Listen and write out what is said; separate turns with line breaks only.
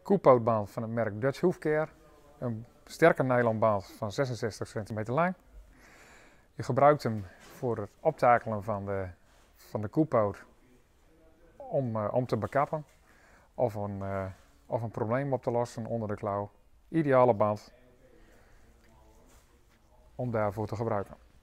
koepootband van het merk Dutch Hoefcare. Een sterke nylonband van 66 cm lang. Je gebruikt hem voor het optakelen van de koepoot om te bekappen of een probleem op te lossen onder de klauw. Ideale band om daarvoor te gebruiken.